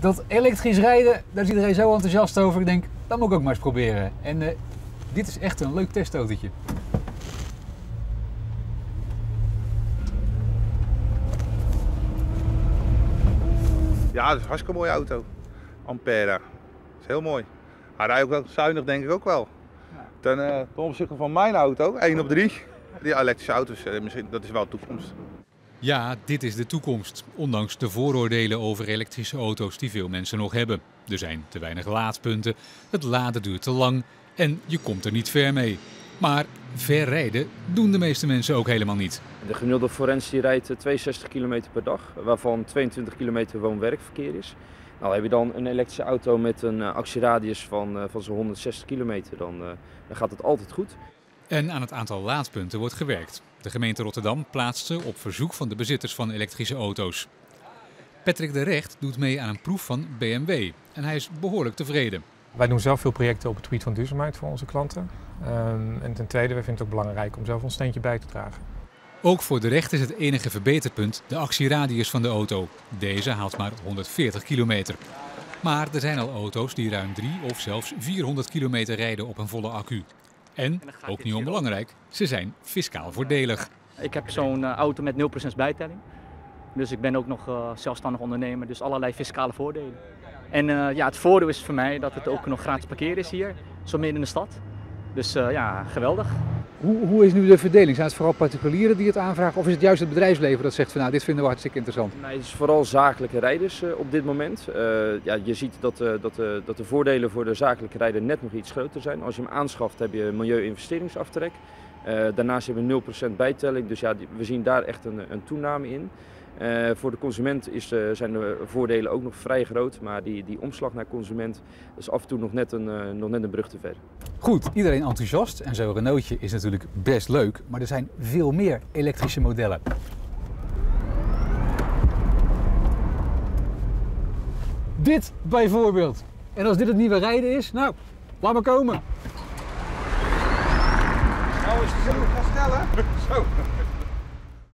Dat elektrisch rijden, daar is iedereen zo enthousiast over. Ik denk, dat moet ik ook maar eens proberen. En dit is echt een leuk testautootje. Ja, dat is een hartstikke mooie auto. Ampera. Dat is heel mooi. Hij rijdt ook wel zuinig, denk ik ook wel. Ten opzichte van mijn auto, 1 op 3. Die elektrische auto's, misschien, dat is wel de toekomst. Ja, dit is de toekomst. Ondanks de vooroordelen over elektrische auto's die veel mensen nog hebben. Er zijn te weinig laadpunten, het laden duurt te lang en je komt er niet ver mee. Maar ver rijden doen de meeste mensen ook helemaal niet. De gemiddelde forens die rijdt 62 km per dag, waarvan 22 km woon-werkverkeer is. Nou, heb je dan een elektrische auto met een actieradius van zo'n 160 kilometer, dan gaat het altijd goed. En aan het aantal laadpunten wordt gewerkt. De gemeente Rotterdam plaatst ze op verzoek van de bezitters van elektrische auto's. Patrick de Recht doet mee aan een proef van BMW en hij is behoorlijk tevreden. Wij doen zelf veel projecten op het gebied van duurzaamheid voor onze klanten. En ten tweede, wij vinden het ook belangrijk om zelf ons steentje bij te dragen. Ook voor de Recht is het enige verbeterpunt de actieradius van de auto. Deze haalt maar 140 kilometer. Maar er zijn al auto's die ruim 300 of zelfs 400 kilometer rijden op een volle accu. En, ook niet onbelangrijk, ze zijn fiscaal voordelig. Ik heb zo'n auto met 0% bijtelling. Dus ik ben ook nog zelfstandig ondernemer, dus allerlei fiscale voordelen. En ja, het voordeel is voor mij dat het ook nog gratis parkeren is hier, zo midden in de stad. Dus ja, geweldig. Hoe is nu de verdeling? Zijn het vooral particulieren die het aanvragen of is het juist het bedrijfsleven dat zegt van nou, dit vinden we hartstikke interessant? Nee, het is vooral zakelijke rijders op dit moment. Ja, je ziet dat de voordelen voor de zakelijke rijder net nog iets groter zijn. Als je hem aanschaft heb je milieu-investeringsaftrek. Daarnaast hebben we 0% bijtelling, dus ja, we zien daar echt een toename in. Voor de consument zijn de voordelen ook nog vrij groot, maar die omslag naar consument is af en toe nog net een brug te ver. Goed, iedereen enthousiast en zo'n Renaultje is natuurlijk best leuk, maar er zijn veel meer elektrische modellen. Dit bijvoorbeeld. En als dit het nieuwe rijden is, nou, laat maar komen. Nou is het zo, ga sneller. Zo.